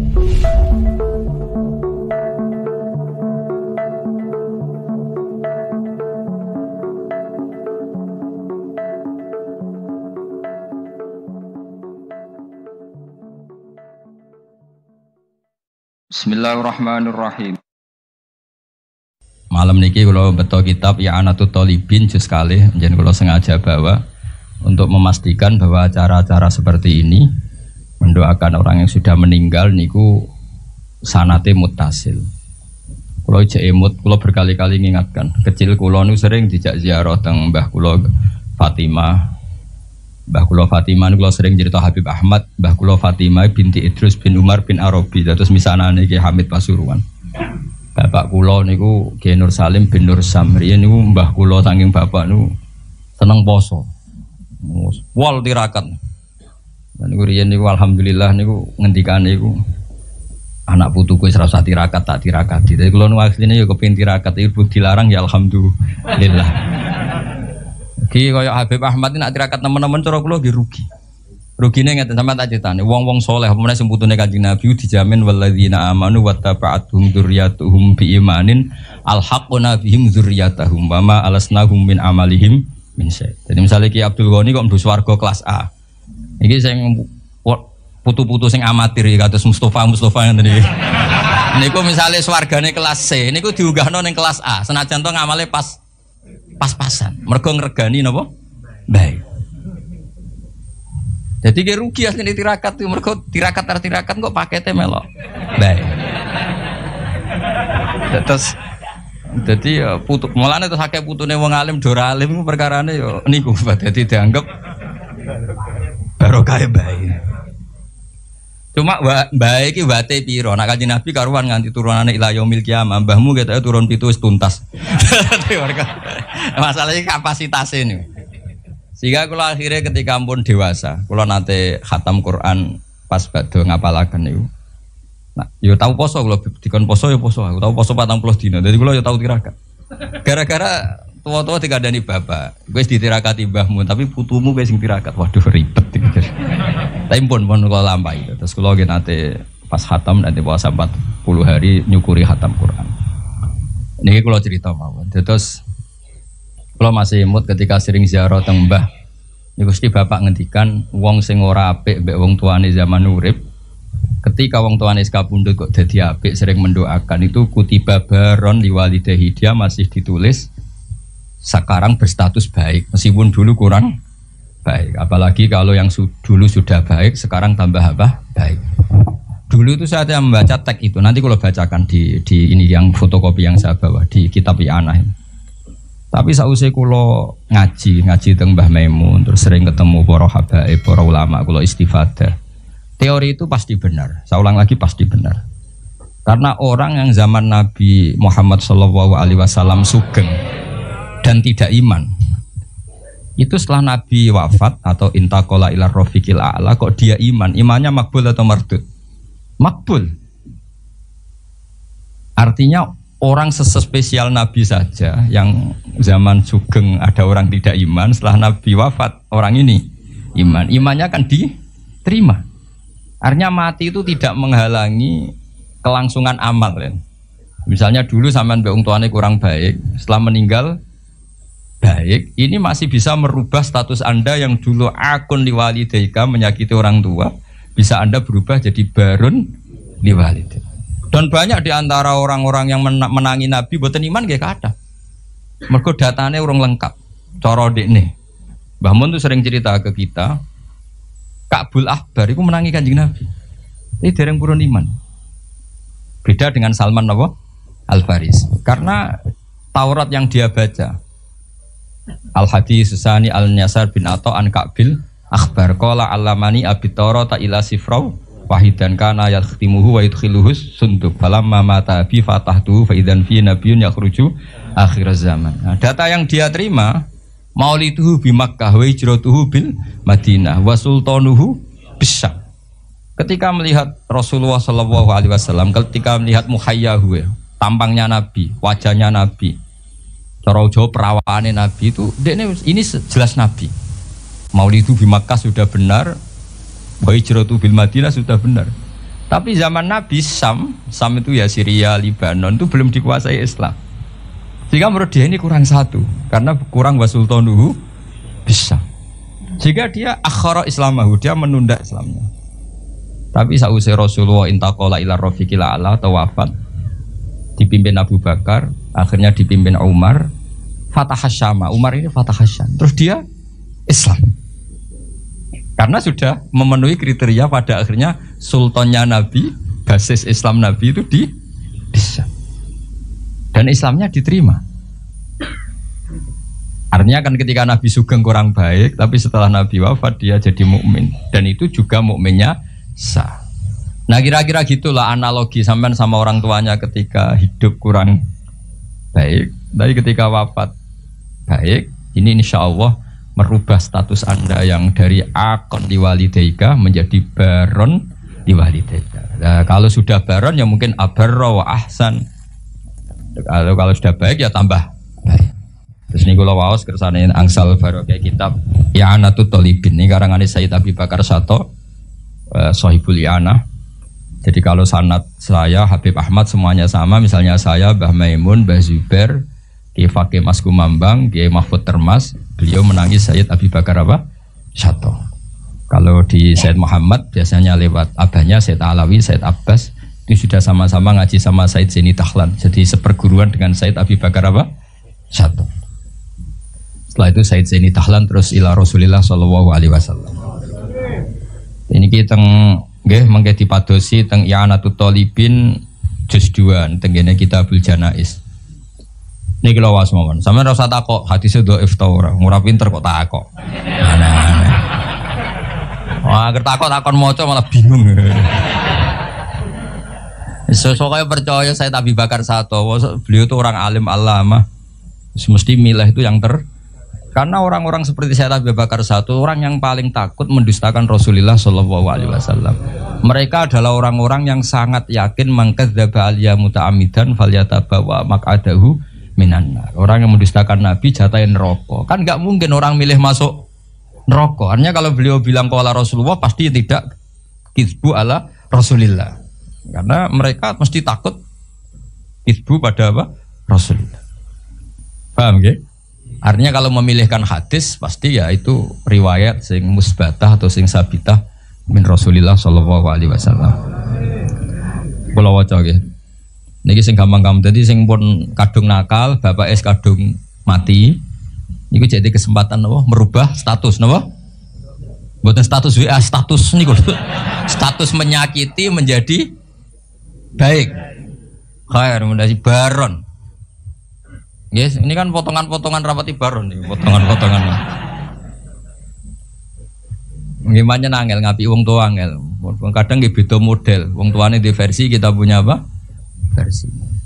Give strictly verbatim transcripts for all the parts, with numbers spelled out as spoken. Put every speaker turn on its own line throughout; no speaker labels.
Bismillahirrahmanirrahim. Malam niki kalau betul kitab I'anatul Thalibin juz kalih, njen kula sengaja bawa untuk memastikan bahwa acara-acara seperti ini mendoakan orang yang sudah meninggal niku sanate muttasil. Kula jek emut, kula berkali-kali ngingatkan. Kecil kula nu sering dijak ziarah teng Mbah kula Fatimah. Mbah kula Fatimah kula sering cerita Habib Ahmad, Mbah kula Fatimah binti Idrus bin Umar bin Arabi, terus misanane Ki Hamid Pasuruan. Bapak kula niku Ki Nur Salim bin Nur Samri niku mbah kula saking bapak niku seneng poso. Wal tirakat. Dan niku riyen niku alhamdulillah niku ngendikane niku anak putuku wis ora usah tirakat tak tirakati. Dadi kula nu asline ya kepengin tirakat ibu dilarang ya alhamdulillah. Ki kaya Habib Ahmad nak tirakat teman-teman cara kula nggih rugi. Rugine ngeten sampean tak critane, wong-wong saleh apa meneh sing putune Kanjeng Nabi dijamin walladzina amanu wattaba'atuhum dzurriyyatuhum biimanin alhaqna bihim dzurriyyatahum wa ma alasnahum min amalihim min syai'. Jadi misalnya Ki Abdul Ghani kok mlebu swarga kelas A. Iki sing putu-putu sing amatir kados Mustofa Mustofa ngene iki. Niku misale swargane kelas C, niku diunggahno ning kelas A, senajan to ngamale pas pas-pasan. Mergo ngregani napa? Baik. Jadi dia rugi asli tirakat tuh, mereka tirakat tar tirakat kok paketnya melok, baik. Terus, jadi ya putu, malah itu sakit putune wong alim, dora alim perkarane yo niku, jadi dianggap barokah baik. Cuma baik iki wate piro, nak Kanjeng Nabi karuan nganti turunane ila yaumil qiyamah, mbahmu ketoke turun pitu wis tuntas. Masalahnya kapasitasnya nih. Sehingga kula akhirnya ketika pun dewasa, kula nate khatam Quran pas badhe ngapalaken niku. Nah, yo tau poso kula dikon poso yo poso, aku tau poso patang puluh dina. Dadi kula yo tau tirakat. Gara-gara tua-tua dikandani bapak, wis ditirakati mbahmu, tapi putumu wis sing tirakat. Waduh ribet iki. Tapi pun pun kula lampahi. Terus kula nggih nate pas khatam nanti puasa empat puluh hari nyukuri khatam Quran. Niki kula cerita mawon. Terus kalau masih imut ketika sering ziarah teng mbah, niku mesti bapak ngendikan wong sing ora apik mbek wong tuane zaman urip, ketika wong tuane kapundhut kok dadi apik sering mendoakan itu kutiba baron liwalidahi, dia masih ditulis sekarang berstatus baik meskipun dulu kurang baik. Apalagi kalau yang su dulu sudah baik sekarang tambah apa? Baik. Dulu itu saya membaca teks itu, nanti kalau bacakan di di ini yang fotokopi yang saya bawa di kitab I'anah ini. Tapi sausé kula ngaji, ngaji teng Mbah Maimun, terus sering ketemu para habaib, para ulama, kula istifadah. Teori itu pasti benar. Saya ulang lagi pasti benar. Karena orang yang zaman Nabi Muhammad shallallahu alaihi wasallam sugeng dan tidak iman, itu setelah Nabi wafat atau intaqala ila rafiqil a'la kok dia iman, imannya makbul atau mardud? Makbul. Artinya orang sespesial Nabi saja yang zaman sugeng ada orang tidak iman, setelah Nabi wafat orang ini iman, imannya akan diterima. Artinya mati itu tidak menghalangi kelangsungan amal ya. Misalnya dulu sampean mbek wong tuane kurang baik, setelah meninggal baik, ini masih bisa merubah status Anda yang dulu akun liwalidaika menyakiti orang tua, bisa Anda berubah jadi barun liwalidaika. Dan banyak di antara orang-orang yang menangi Nabi boten iman nggih kathah. Mergo datane urung lengkap. Cara dekne. Mbah Mun tuh sering cerita ke kita, Ka'bul Ahbar iku menangi Kanjeng Nabi. Ini dereng purun iman. Beda dengan Salman apa? Al-Faris. Karena Taurat yang dia baca. Al-Hadis Susani Al-Nyasar bin Atha an Ka'bil Akhbar qala allamani abi Taurata ila sifrau wahidan kana yakhtimuhu wa yudkhiluhu sunduk falamma mata bi fatahtu fa idzan fi nabiyyun yakhruju akhir zaman. Nah, data yang dia terima maulituhu bi Makkah wa hijratuhu bil Madinah wa sultanuhu bisyam. Ketika melihat Rasulullah sallallahu alaihi wasallam, ketika melihat muhayyahu ya, tampangnya Nabi, wajahnya Nabi, cara Jawa perawaane Nabi itu ini jelas Nabi. Maulidu bi Makkah sudah benar, wa hijratu bil Madinah sudah benar. Tapi zaman Nabi Sam, Sam itu ya Syria, Libanon itu belum dikuasai Islam. Sehingga menurut dia ini kurang satu, karena kurang wasultanuhu bisa. Sehingga dia akhara Islamahu, dia menunda Islamnya. Tapi sausai Rasulullah intaqala ila rafiqil a'la atau wafat, dipimpin Abu Bakar, akhirnya dipimpin Umar, Fatah Syama. Umar ini Fatah Syam. Terus dia Islam. Karena sudah memenuhi kriteria pada akhirnya sultannya Nabi, basis Islam Nabi itu di Syam. Dan Islamnya diterima. Artinya kan ketika Nabi Sugeng kurang baik, tapi setelah Nabi wafat dia jadi mukmin. Dan itu juga mukminnya sah. Nah kira-kira gitulah analogi sampean sama orang tuanya ketika hidup kurang baik, tapi ketika wafat baik. Ini insya Allah merubah status anda yang dari akon liwalidaika menjadi baron liwalidaika. Nah, kalau sudah baron ya mungkin abarra wa ahsan. Kalau kalau sudah baik ya tambah baik. Terus ini kalau waos kersane angsal barokah kitab I'anatut Thalibin ini karangan Sayyid Abi Bakar Sato, uh, Sohibul I'anah. Jadi kalau sanad saya Habib Ahmad semuanya sama, misalnya saya Mbah Maimun, Mbah Zubair, Kiai Fakih Mas Kumambang, Kiai Mahfud Termas, beliau menangis Sayyid Abi Bakar apa? Sato. Kalau di Sayyid Muhammad biasanya lewat abahnya Sayyid Alawi, Sayyid Abbas, itu sudah sama-sama ngaji sama Sayyid Zaini Tahlan. Jadi seperguruan dengan Sayyid Abi Bakar apa? Sato. Setelah itu Sayyid Zaini Tahlan terus ila Rasulillah sallallahu alaihi wasallam. Ini kita nggih mengke dipadosi teng I'anatut Thalibin juz dua tengene Kitabul Janaiz. Niki lho was mawon. Sampeyan ora usah takok hadise dhaif ta ora. Ora pinter kok takok. Aneh-aneh. Wah, ger takok takon maca malah bingung. Sesuk kaya percaya saya Abi Bakar Sato, beliau itu orang alim alama. Mesti milah itu yang ter karena orang-orang seperti saya Abi Bakar Sato orang yang paling takut mendustakan Rasulullah Shallallahu Alaihi Wasallam. Mereka adalah orang-orang yang sangat yakin mangkadzdzaba aliyya muta'ammidan falyatabawa maq'adahu minan nar. Orang yang mendustakan Nabi jatahin neraka. Kan nggak mungkin orang milih masuk neraka. Artinya kalau beliau bilang qala Rasulullah pasti tidak kizbu ala Rasulillah. Karena mereka mesti takut kizbu pada apa? Rasulillah. Paham nggih? Artinya kalau memilihkan hadis pasti ya itu riwayat sing musbatah atau sing sabitah min Rasulillah sallallahu alaihi wasallam. Kula waca nggih. Niki sing gampang-gampang dadi sing pun kadung nakal, bapak es kadung mati. Niku jadi kesempatan napa merubah status napa? Mboten status W A, status niku. Status menyakiti menjadi baik. Khair menjadi baron. Yes, ini kan potongan-potongan rapati baron nih, potongan-potongan. Gimana nangel ngapi wong tua angel. Kadang nggih beda model. Wong tuane di versi kita punya apa? Versi.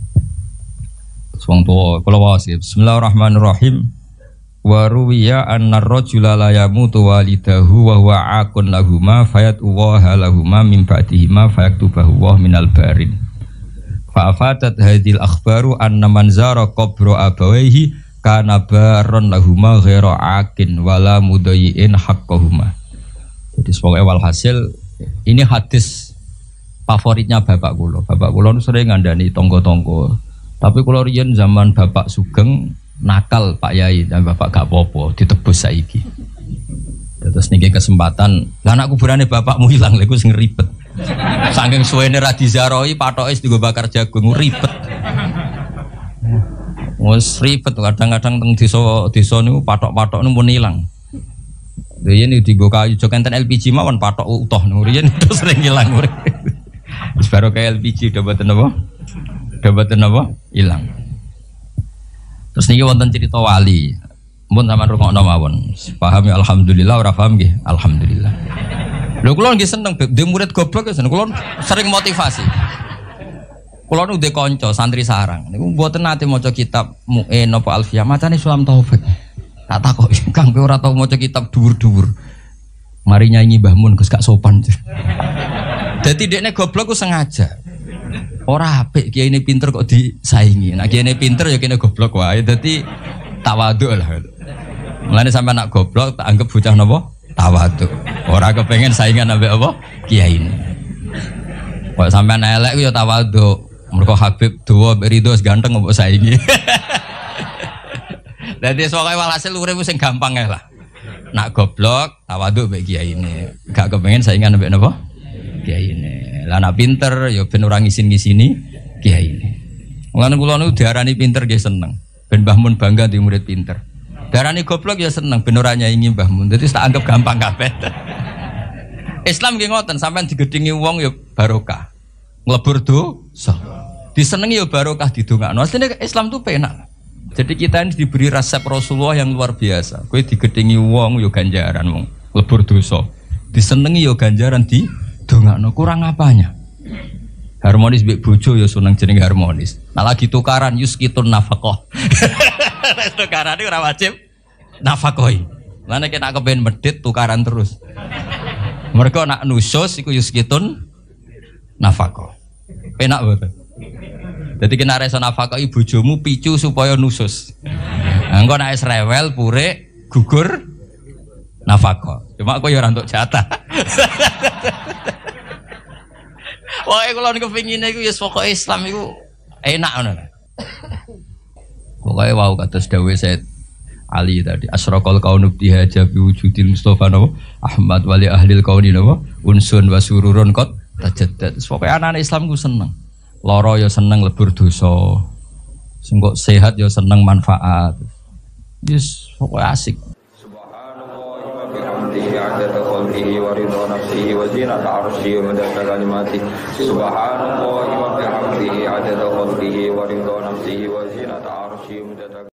Wong tua kula wae. Bismillahirrahmanirrahim. Wa ruwiya anna ar-rajula la yamutu walidahu wa huwa aqun lahumma fayatuwaha lahumma min ba'dihima fayaktubahu wa minal barin. Fa'afadat hadhil akhbaru anna man zara qabra abawaihi kana baron lahuma ghaira aqin wala mudayyin haqqahuma. Jadi sebagai walhasil ini hadis favoritnya bapak kula. Bapak kula sering ngandani tonggo-tonggo. Tapi kula riyen zaman Bapak Sugeng nakal Pak Yai dan Bapak gak apa-apa ditebus saiki. Terus niki kesempatan, lah anak kuburane bapakmu hilang lha iku sing ribet. Saking suwene ra dizaroi patoke digo bakar jagung ribet. Wes ribet kadang-kadang teng desa desa niku patok-patok niku pun ilang. Riyen digo kayu jok enten L P G mawon patok utuh niku riyen terus sering ilang. Wis baru kayak L P G udah boten apa? Udah boten apa? Ilang. Terus niki wonten cerita wali. Mun sampean rungokno mawon. Paham ya alhamdulillah, ora paham nggih alhamdulillah. Lho kula nggih seneng dhe murid goblok ya seneng. Kula sering motivasi. Kula nu dhe kanca santri sarang. Niku mboten nate maca kitab Mu'in napa Alfiyah, macane Sulam Taufik. Tak takoki, Kang kowe ora tau maca kitab dhuwur-dhuwur. Mari nyanyi Mbah Mun Gus gak sopan. Dadi dekne goblok ku sengaja. Ora apik kiai ini pinter kok disaingi. Nek kiai ini pinter ya kene goblok wae. Dadi tawadhu lah. Mulane sampe anak goblok tak anggap bocah napa? Tawadhu. Ora kepengen saingan ambek apa? Kiai ini. Kok sampean elek ku ya tawadhu. Mergo Habib duwa Ridho ganteng mbok saingi. Dadi sokoke walhasil urip sing gampang ae lah. Nak goblok tawadhu mbek kiai ini. Gak kepengin saingan mbek napa? Kiai ini. Lah nak pinter ya ben ora ngisin-ngisini kiai ini. Mulane kula niku diarani pinter nggih seneng. Ben Mbah Mun bangga di murid pinter. Diarani goblok ya seneng ben ora nyaingi Mbah Mun. Dadi tak anggap gampang kabeh. Islam nggih ngoten, sampean digedhingi wong ya barokah. Nglebur dosa. Disenengi ya barokah didongakno. Asline Islam tuh penak. Jadi kita ini diberi resep Rasulullah yang luar biasa. Kowe digedhingi wong ya ganjaran wong nglebur dosa. Disenengi ya ganjaran didongakno. Kurang apanya? Harmonis mbek bojo ya seneng jeneng harmonis. Nah lagi tukaran yuskitun nafaqah. Tukaran iki ora wajib nafaqoi. Lan nek nek kepen medhit tukaran terus. Mereka nak nusus iku yuskitun nafaqah. Penak boten. Dadi kena reso nafaqah bojomu picu supaya nusus. Engko nek wis rewel pure gugur nafaqah. Cuma kowe ya ora entuk jatah. Pokoke kula niku pengine iku ya pokoke Islam iku enak ngono. Pokoke wau kados dawuh Said Ali tadi asraqal kaunu bihaja bi wujudil Mustafa napa Ahmad wali ahlil kauni napa unsun wa sururun qad tajaddad. Pokoke anak Islam ku seneng. Lara ya seneng lebur dosa. Sing kok sehat ya seneng manfaat. Yes, pokoke asik. عدد خلقه ورضا نفسه وزينة عرشه ومدد كلماته سبحان الله وبحمده عدد خلقه ورضا نفسه وزينة عرشه ومدد